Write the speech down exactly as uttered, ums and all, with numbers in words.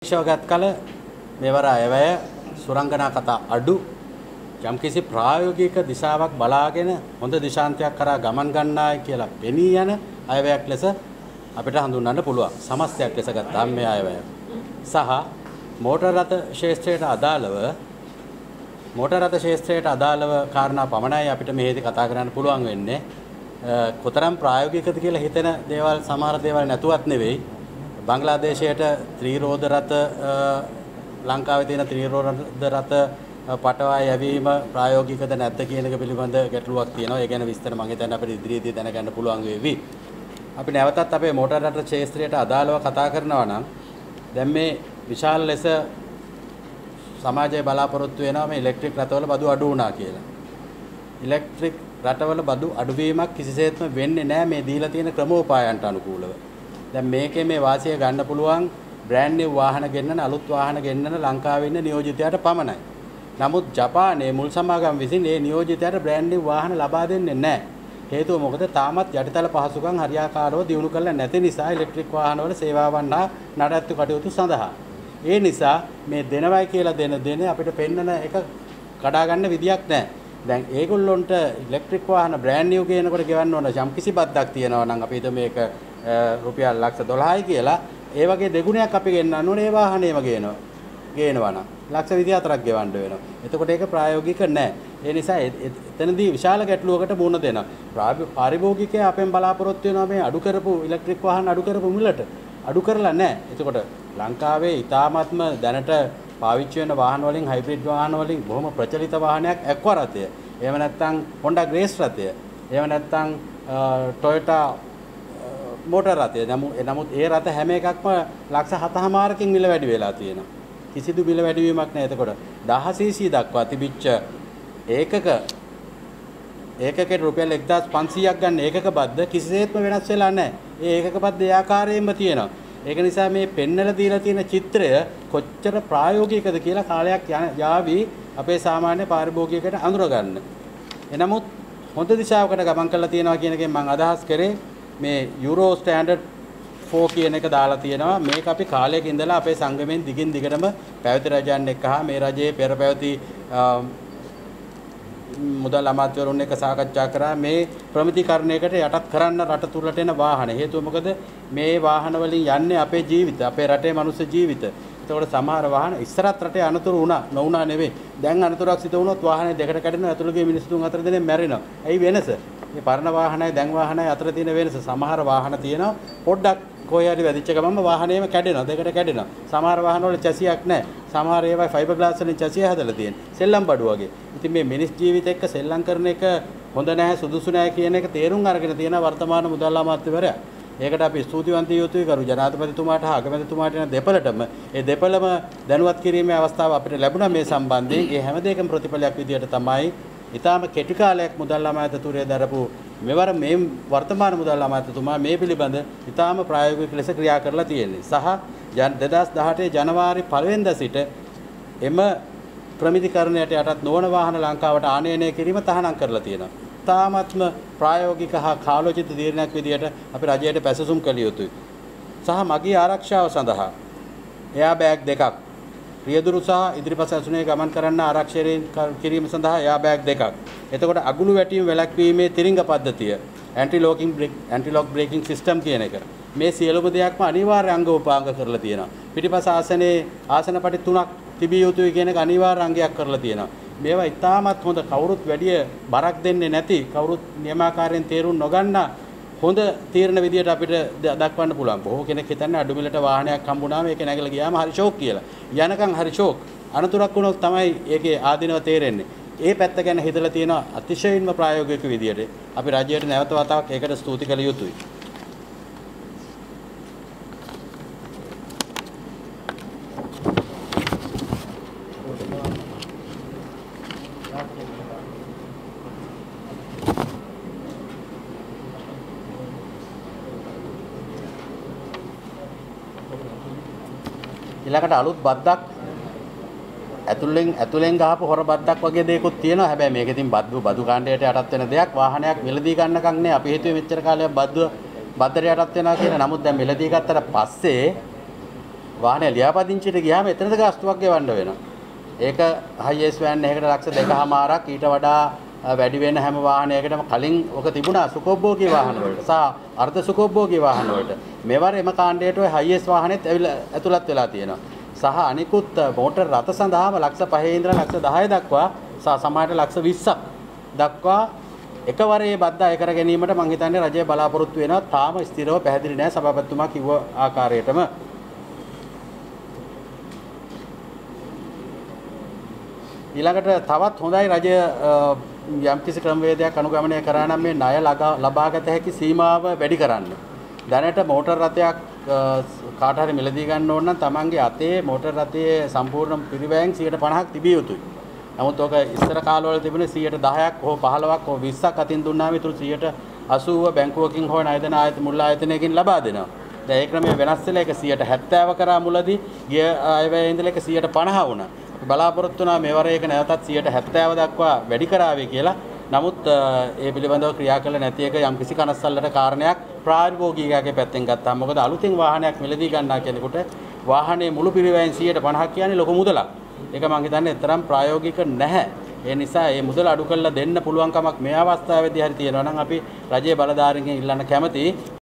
ශවගත් කල මෙවර අයවැය සුරංගනා කතා අඩු යම්කිසි ප්‍රායෝගික දිශාවක් බලාගෙන හොඳ දිශාන්තයක් කරා ගමන් ගන්නයි කියලා පෙනී යන අයවැයක් ලෙස අපිට හඳුන්වන්න පුළුවන්. සමස්තයක් ලෙස ගත්තාම මේ අයවැය සහ මෝටර රථ ශාස්ත්‍රයට අදාළව මෝටර රථ ශාස්ත්‍රයට අදාළව කාරණා පමණයි අපිට මෙහිදී කතා කරන්න පුළුවන් වෙන්නේ. කොතරම් ප්‍රායෝගිකද කියලා හිතෙන දේවල් සමහර දේවල් නැතුවත් නෙවෙයි. බංග්ලාදේශයට ත්‍රිරෝද රථ ලංකාවේ තියෙන ත්‍රිරෝද රථ පටවා යැවීම ප්‍රායෝගිකද නැද්ද කියන එක පිළිබඳ ගැටලුවක් තියෙනවා. ඒ ගැන විස්තර මම හිතන්නේ අපිට ඉදිරියේදී දැනගන්න පුළුවන් වෙවි. අපි නැවතත් අපේ මෝටර රථ ක්ෂේත්‍රයට අදාළව කතා කරනවා නම් දැන් මේ විශාල ලෙස සමාජයේ බලාපොරොත්තු වෙනවා මේ ඉලෙක්ට්‍රික් රථවල බදු අඩු වුණා කියලා. ඉලෙක්ට්‍රික් රටවල බදු අඩුවීමක් කිසිසේත්ම වෙන්නේ නැහැ මේ දීලා තියෙන ක්‍රමෝපායන්ට අනුකූලව. දැන් මේකේ මේ වාසිය ගන්න පුළුවන් බ්‍රෑන්ඩ් නිව් වාහන ගෙන්නන අලුත් වාහන ගෙන්නන ලංකාවේ ඉන්න නියෝජිතයාට පමණයි. නමුත් ජපානයේ මුල් සමාගම් විසින් මේ නියෝජිතයාට බ්‍රෑන්ඩ් නිව් වාහන ලබා දෙන්නේ නැහැ. හේතුව මොකද තාමත් යටිතල පහසුකම් හරියාකාරව දියුණු කරලා නැති නිසා ඉලෙක්ට්‍රික් වාහනවල සේවාවන් හා නඩත්තු කටයුතු සඳහා. ඒ නිසා මේ දෙනවයි කියලා දෙන දෙන අපිට පෙන්නන එක කඩා ගන්න විදියක් නැහැ. දැන් ඒගොල්ලොන්ට ඉලෙක්ට්‍රික් වාහන බ්‍රෑන්ඩ් නිව් ගේනකොට ගෙවන්න ඕන යම් කිසි බද්දක් තියෙනවා නම් අපි හිත මේක රුපියල් ලක්ෂ දොළහයි කියලා ඒ වගේ දෙගුණයක් අපි ගෙන්නන්න ඕනේ ඒ වාහනේම ගේනවා. ගේනවා නම් ලක්ෂ විසි හතරක් ගෙවන්න වෙනවා. එතකොට ඒක ප්‍රායෝගික නැහැ. ඒ නිසා එතනදී විශාල ගැටලුවකට මුහුණ දෙනවා. පාරිභෝගිකයා අපෙන් බලාපොරොත්තු වෙනවා මේ අඩු කරපු ඉලෙක්ට්‍රික් වාහන අඩු කරපු මිලට. අඩු කරලා නැහැ. එතකොට ලංකාවේ ඊටාත්ම දැනට පාවිච්චි වෙන වාහන වලින් හයිබ්‍රිඩ් වාහන වලින් බොහොම ප්‍රචලිත වාහනයක් ඇක්වා රථය. එහෙම නැත්නම් Honda Grace රථය. එහෙම නැත්නම් Toyota මෝටර රථය. නමුත් ඒ රථ හැම එකක්ම ලක්ෂ හතමාරකින් මිල වැඩි වෙලා තියෙනවා. කිසිදු මිල වැඩිවීමක් නැහැ. එතකොට දහස් සීසී දක්වා තිබිච්ච ඒකක ඒකකේ රුපියල් එක්දාස් පන්සීයක් ගන්න ඒකක බද්ද කිසිසේත්ම වෙනස් වෙලා නැහැ. ඒ ඒකක බද්ද ඒ ආකාරයෙන්ම තියෙනවා. ඒක නිසා මේ පෙන්නලා දීලා තියෙන චිත්‍රය කොච්චර ප්‍රායෝගිකද කියලා කාලයක් යාවි අපේ සාමාන්‍ය පාරිභෝගිකයට අඳුර ගන්න. එනමුත් හොඳ දිශාවකට ගමන් කරලා තියෙනවා කියන එකෙන් මම අදහස් කරේ මේ යුරෝ ස්ටෑන්ඩඩ් ෆෝර් කියන එක දාලා තියෙනවා. මේක අපි කාලයක ඉඳලා අපේ සංගමයෙන් දිගින් දිගටම පැවති රජයන් එක්ක හා මේ රජයේ පෙර පැවති මුදල් අමාත්‍යවරුන් එක්ක සාකච්ඡා කරා මේ ප්‍රමිතිකරණයකට යටත් කරන්න රට තුලට එන වාහන. හේතුව මොකද මේ වාහන වලින් යන්නේ අපේ ජීවිත, අපේ රටේ මනුස්ස ජීවිත. ඒතකොට සමහර වාහන ඉස්සරත් රටේ අනතුරු වුණා, නොවුණා නෙවෙයි. දැන් අනතුරක් සිදු වුණොත් වාහනේ දෙකට කැඩෙනවා, ඇතුළේ මිනිස්සු තුන් හතර දෙනෙක් මැරෙනවා. ඇයි වෙනස? මේ පරණ වාහනයි දැන් වාහනයි අතර තියෙන වෙනස. සමහර වාහන තියෙනවා පොඩ්ඩක් කොහේ හරි වැදිච්ච ගමන්ම වාහනේම කැඩෙනවා, දෙකට කැඩෙනවා. සමහර වාහන වල චැසියක් නැහැ. සමහර ඒවා ෆයිබර් ග්ලාස් වලින් චැසිය හදලා තියෙන. සෙල්ලම් බඩු වගේ. ඉතින් මේ මිනිස් ජීවිත එක්ක සෙල්ලම් කරන එක හොඳ නැහැ, සුදුසු නැහැ කියන එක තේරුම් අරගෙන තියෙන වර්තමාන මුදල් අමාත්‍යවරයා. ඒකට අපි ස්තුතිවන්ත යුතුයි කරු ජනාධිපතිතුමාට හා අගමැතිතුමාට යන දෙපළටම ඒ දෙපළම දැනුවත් කිරීමේ අවස්ථාව අපිට ලැබුණා මේ සම්බන්ධයෙන්. ඒ හැම දෙයකම ප්‍රතිඵලයක් විදියට තමයි ඊටාම කෙටි කාලයක් මුදල් අමාත්‍යතුරේ දරපු මෙවර මේ වර්තමාන මුදල් අමාත්‍යතුමා මේ පිළිබඳ ඊටාම ප්‍රායෝගික ලෙස ක්‍රියා කරලා තියෙන්නේ. සහ දෙදාස් දහඅටේ ජනවාරි පළවෙනිදා සිට එම ප්‍රමිතිකරණයට යටත් නොවන වාහන ලංකාවට ආනයනය කිරීම තහනම් කරලා තියෙනවා. තාමත්ම ප්‍රායෝගික හා කාලෝචිත තීරණයක් විදියට අපි රජයට පැසසුම් කළ යුතුයි. සහ මගී ආරක්ෂාව සඳහා එයා බෑග් දෙකක්, රියදුරු සහ ඉදිරිපස ඇසුනේ ගමන් කරන්න ආරක්ෂණය කිරීම සඳහා එයා බෑග් දෙකක්. එතකොට අගුළු වැටීම වැළැක්වීමේ තිරිංග පද්ධතිය, anti locking brake anti lock braking system කියන එක. මේ සියලුම දෙයක්ම අනිවාර්ය අංග උපාංග කරලා තියෙනවා. පිටිපස ආසනේ ආසන පටි තුනක් තිබිය යුතුයි කියන එක අනිවාර්ය අංගයක් කරලා තියෙනවා. මේවා ඉතාමත් හොඳ, කවුරුත් වැඩි බරක් දෙන්නේ නැති, කවුරුත් නියමාකාරයෙන් තේරුම් නොගන්න හොඳ තීරණ විදියට අපිට දක්වන්න පුළුවන්. බොහෝ කෙනෙක් හිතන්නේ අඩු මිලට වාහනයක් හම්බුනාම ඒක නැගලා ගියාම හරි ෂෝක් කියලා. යනකම් හරි ෂෝක්. අනතුරක් වුණොත් තමයි ඒකේ ආධිනව තේරෙන්නේ. ඒ පැත්ත ගැන හිතලා තියෙනවා අතිශයින්ම ප්‍රායෝගික විදියට. අපි රජයට නැවත වතාවක් ඒකට ස්තුති කළ යුතුයි. ඊළඟට අලුත් බද්දක් ඇතුලෙන් ඇතුලෙන් ගහපු හොර බද්දක් වගේ දෙයක්ත් තියෙනවා. හැබැයි මේක ඉතින් බද්දු බදු කාණ්ඩයට යටත් වෙන දෙයක්. වාහනයක් මිලදී ගන්නකම් නේ අපි හිතුවේ මෙච්චර කාලයක් බද්ද බද්දට යටත් වෙනවා කියලා. නමුත් දැන් මිලදී ගත්තට පස්සේ වාහනේ ලියාපදිංචියට ගියාම එතනද ගාස්තුවක් ගෙවන්න වෙනවා. ඒක හයිඑස් වෑන් එකකට ලක්ෂ දෙකමාරක් ඊට වඩා වැඩි වෙන හැම වාහනයකටම කලින් ඔක තිබුණා සුඛෝභෝගී වාහන වලට සහ අර්ධ සුඛෝභෝගී වාහන වලට. මෙවර එම කාණ්ඩයට ඔය හයිඑස් වාහනේත් ඇවිල්ලා ඇතුළත් වෙලා තියෙනවා. සහ අනිකුත් මෝටර් රථ සඳහාම ලක්ෂ පහේ ඉඳලා ලක්ෂ දහය දක්වා සහ සමහරට ලක්ෂ විස්සක් දක්වා එකවරේ බද්ද අය කර ගැනීමට මම හිතන්නේ රජය බලාපොරොත්තු වෙනවා. තාම ස්ථිරව පැහැදිලි නැහැ සභාපතිතුමා කිව්ව ආකාරයටම. ඊළඟට තවත් හොඳයි රජය යම්කිසි ක්‍රමවේදයක් අනුගමනය කරා නම් මේ ණය ලබාගත හැකි සීමාව වැඩි කරන්න. දැනට මෝටර් රථයක් කාට හරි මිලදී ගන්න ඕන නම් Tamange අතේ මෝටර් රථයේ සම්පූර්ණ පිරිවැයෙන් සියයට පනහක් තිබිය යුතුයි. නමුත් ඔක ඉස්සර කාලවල තිබුණේ සියයට දහයක් හෝ පහළොවක් හෝ විස්සක් අතින් දුන්නාම ඊටු සියයට අසූව බැංකුවකින් හෝ ණය දෙන ආයත මුල් ආයතනයකින් ලබා දෙනවා. දැන් ඒ ක්‍රමය වෙනස් වෙලා ඒක සියයට හැත්තෑව කරා මුලදී ගිය අයවැය ඉඳලා ඒක සියයට පනහ වුණා. බලාපොරොත්තු වුණා මේවර ඒක නැවතත් සියයට හැත්තෑව දක්වා වැඩි කරාවේ කියලා. නමුත් ඒ පිළිබඳව ක්‍රියා කළ නැති එක යම්කිසි කනස්සල්ලට කාරණයක් ප්‍රායෝගිකයාගේ පැත්තෙන් ගත්තාම. මොකද අලුතින් වාහනයක් මිලදී ගන්නා කෙනෙකුට වාහනේ මුළු පිරිවැයෙන් සියයට පනහක් කියන්නේ ලොකු මුදලක්. ඒක මම හිතන්නේ තරම් ප්‍රායෝගික නැහැ. ඒ නිසා මේ මුදල අඩු කරලා දෙන්න පුළුවන් කමක් මේ අවස්ථාවේදී හරි තියෙනවා නම් අපි රජයේ බලධාරීන්ගෙන් ඉල්ලන්න කැමතියි.